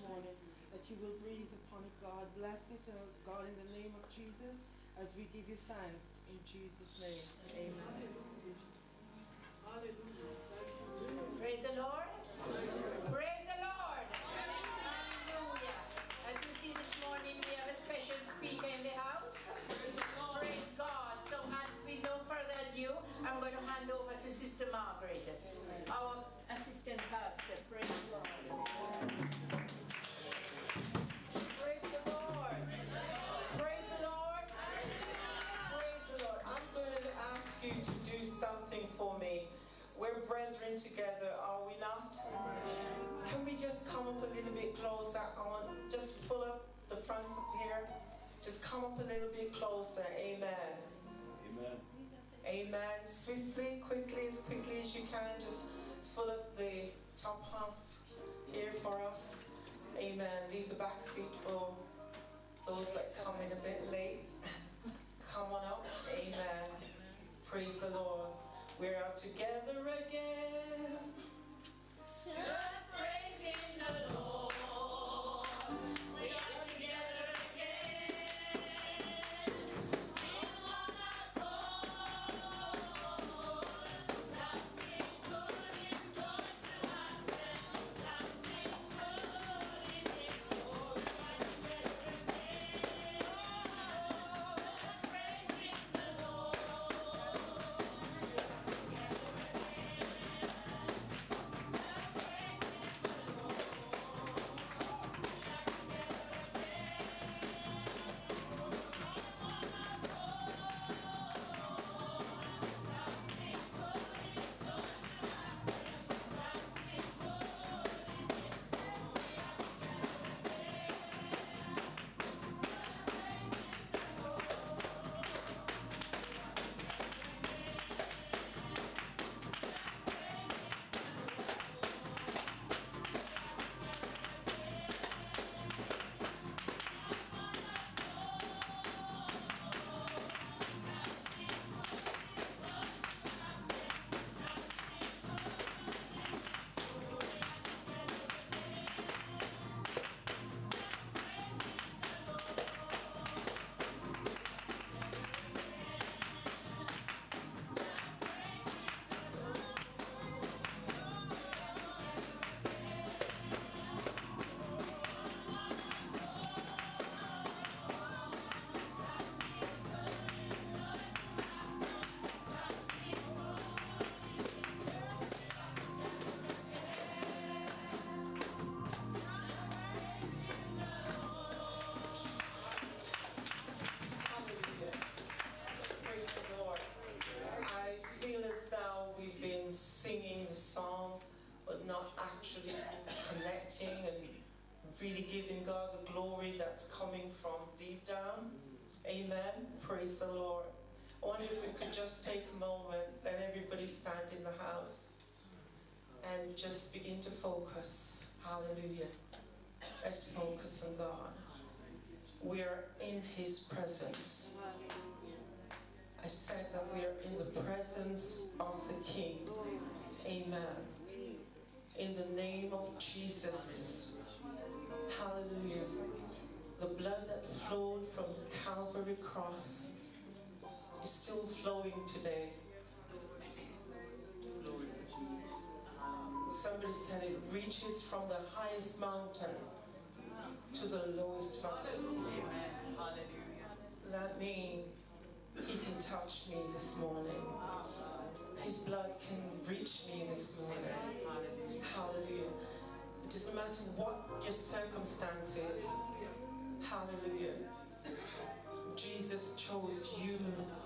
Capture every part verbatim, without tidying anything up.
morning, that you will breathe upon it, God. Bless it, uh, God, in the name of Jesus, as we give you thanks. In Jesus' name, amen. Hallelujah. Praise the Lord. Praise the Lord. Hallelujah. As you see this morning, we have a special speaker in the house. Praise God. So with no further ado, I'm going to hand over to Sister Margaret, our assistant pastor. Praise the Lord. Praise the Lord. Praise the Lord. Praise the Lord. I'm going to ask you to do something for me. We're brethren together, are we not? Can we just come up a little bit closer? I want just pull up the front up here. Just come up a little bit closer. Amen. Amen. Amen. Swiftly, quickly, as quickly as you can. Just fill up the top half here for us. Amen. Leave the back seat for those that come in a bit late. Come on up. Amen. Praise the Lord. We're out together again. Just praising the Lord. We are together again. In one accord. Something good is going to happen. Something good in this world. We are together again. Just praising the Lord. Singing the song, but not actually connecting and really giving God the glory that's coming from deep down. Amen. Praise the Lord. I wonder if we could just take a moment, let everybody stand in the house and just begin to focus. Hallelujah. Let's focus on God. We're in His presence. I said that we are in the presence of the King. Amen. In the name of Jesus. Hallelujah. The blood that flowed from the Calvary cross is still flowing today. Somebody said it reaches from the highest mountain to the lowest valley. Amen. Hallelujah. That means He can touch me this morning. His blood can reach me this morning. Hallelujah. It doesn't matter what your circumstances. Hallelujah. Jesus chose you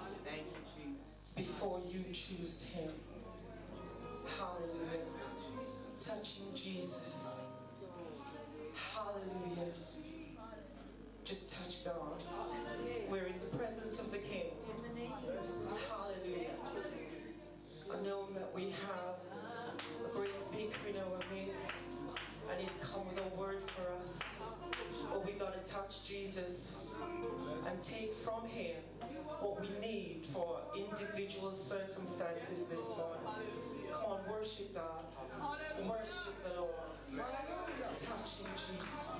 before you chose Him. Hallelujah. Touching Jesus. Hallelujah. Just touch God. We're in the presence of the King. Hallelujah. I know that we have a great speaker in our midst, and He's come with a word for us. But we got to touch Jesus and take from Him what we need for individual circumstances this morning. Come on, worship God. Worship the Lord. Touching Jesus.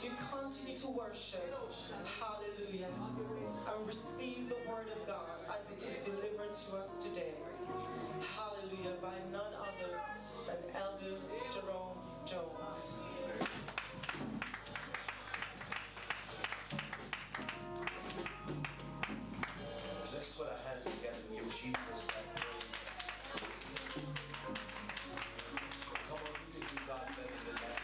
you continue to worship, hallelujah, and receive the word of God as it is delivered to us today, hallelujah, by none other than Elder Jerome Jones. Let's put our hands together and give Jesus that praise. Come on, you can do God better than that.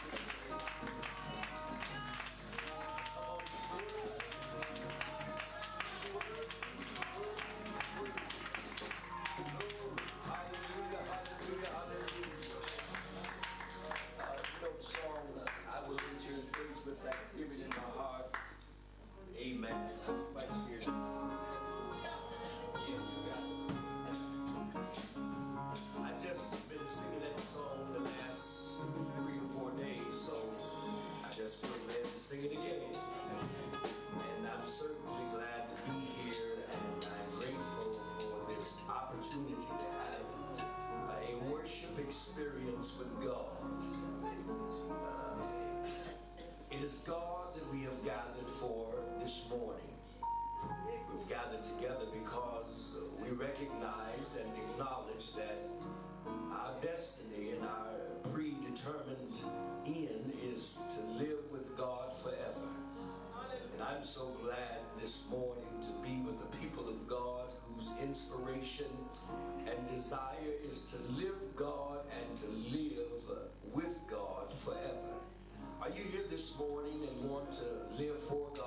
Hallelujah, hallelujah, hallelujah. Uh, you know the song, uh, I will enter his gates with thanksgiving in my heart. Amen. Right here. Yeah, you got it. I just been singing that song the last three or four days, so I just feel led to sing it again. And I'm certainly glad to be here, and I'm grateful for this opportunity to have uh, a worship experience with God. Uh, it is God that we have gathered for this morning. We've gathered together because we recognize and acknowledge that our destiny and our predetermined end is to live with God forever. And I'm so glad this morning to be with the people of God whose inspiration and desire is to live God and to live with God forever. Are you here this morning and want to live for God?